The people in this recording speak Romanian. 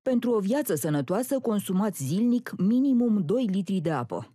Pentru o viață sănătoasă, consumați zilnic minimum 2 litri de apă.